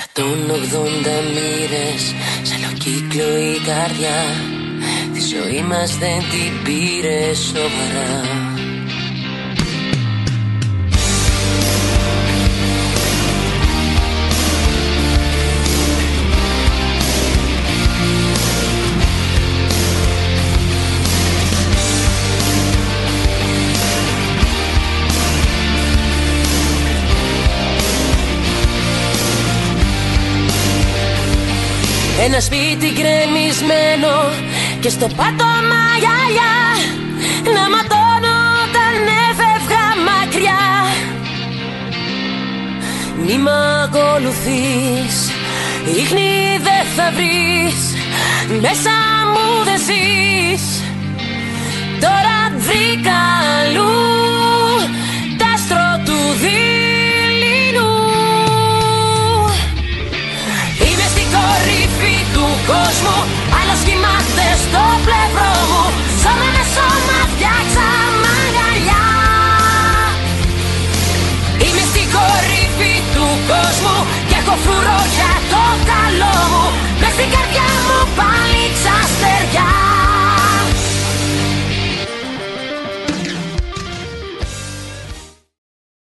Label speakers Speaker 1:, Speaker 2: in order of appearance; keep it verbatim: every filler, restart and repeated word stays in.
Speaker 1: εκατόν ογδόντα μοίρες, σε άλλο κύκλο η καρδιά. Τη ζωή μας δεν την πήρε σοβαρά. Ένα σπίτι γκρεμισμένο και στο πάτωμα γυαλιά, να ματώνω όταν έφευγα μακριά. Μη μ' ακολουθείς, ίχνη δεν θα βρεις, μέσα μου δεν ζεις. Τώρα βρήκα αλλού τ' άστρο του δειλινού. Είμαι στην κορυφή του κόσμου, άλλος κοιμάται στο πλευρό μου. Σώμα με σώμα φτιάξαμε αγκαλιά. Είμαι στην κορυφή του κόσμου και έχω φρουρό.